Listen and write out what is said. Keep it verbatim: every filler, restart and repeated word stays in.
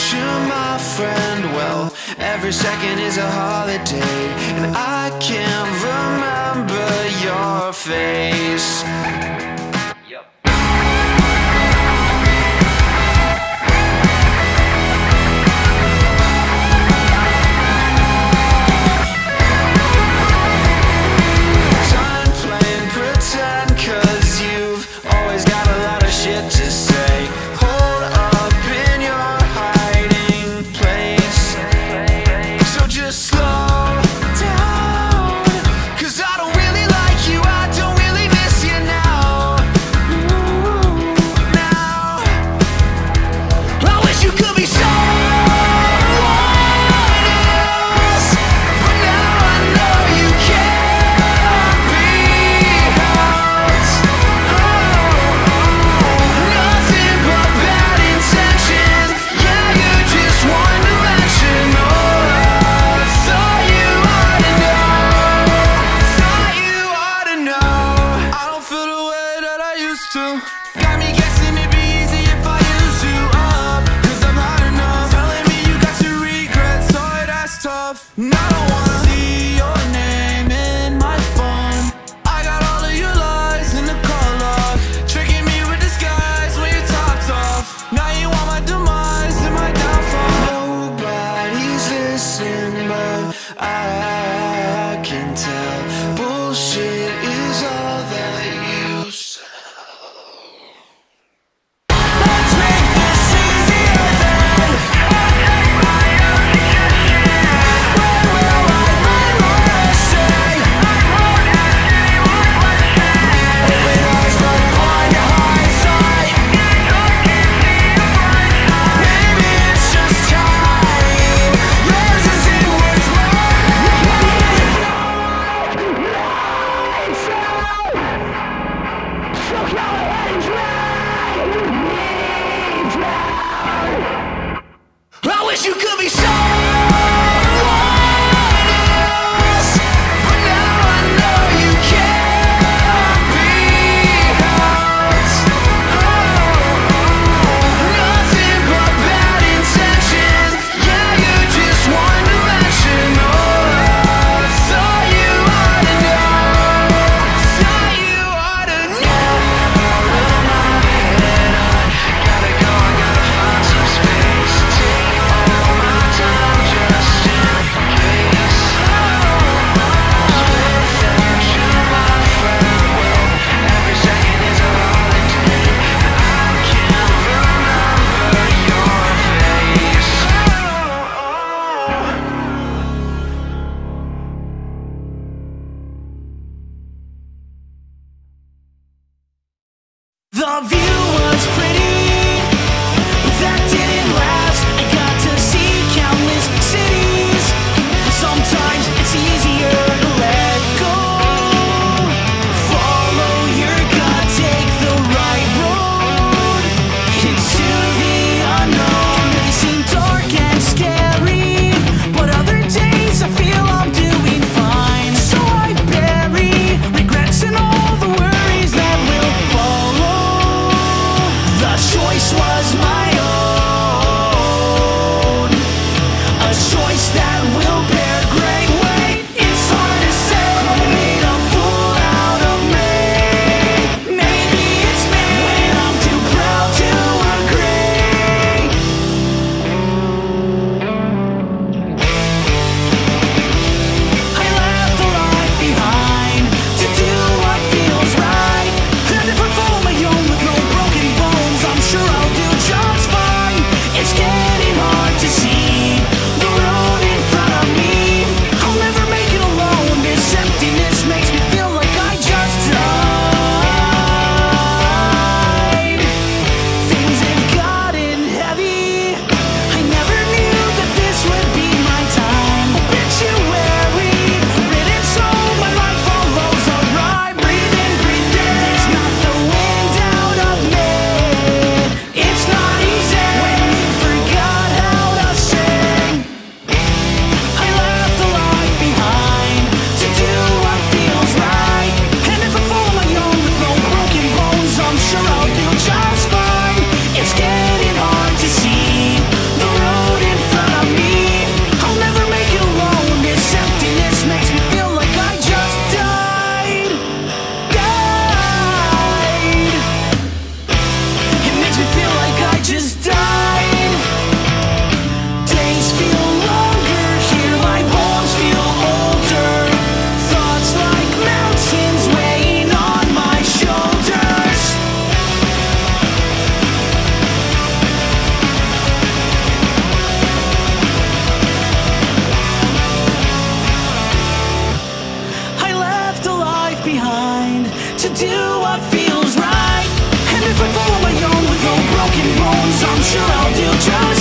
you, my friend. Well, every second is a holiday, and I can't remember your face. Got me guessing it'd be easy if I used you up, cause I've had enough. Telling me you got your regrets, so that's tough. And I don't wanna see your name in my phone. I got all of your lies in the call log, tricking me with disguise when your top's off. Now you want my demise and my downfall. Nobody's listening, but I can tell bullshit is all that you say. Where will what feels right. And if I fall on my own with no broken bones, I'm sure I'll do just